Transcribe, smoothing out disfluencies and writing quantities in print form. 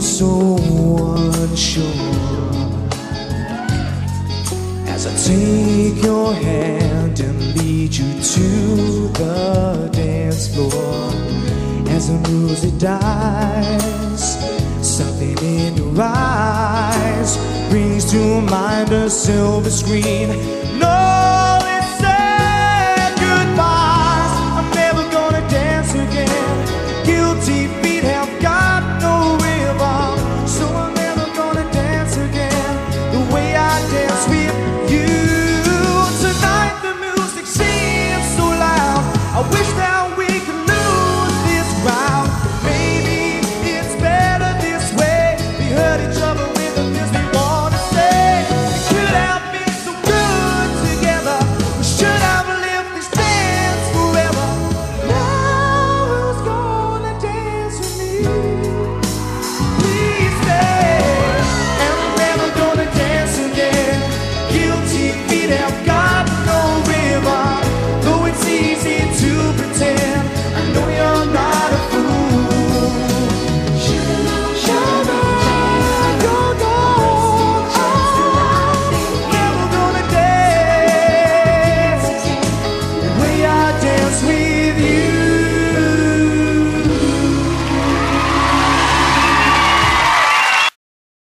so unsure as I take your hand and lead you to the dance floor. As the music dies, something in your eyes brings to mind a silver screen.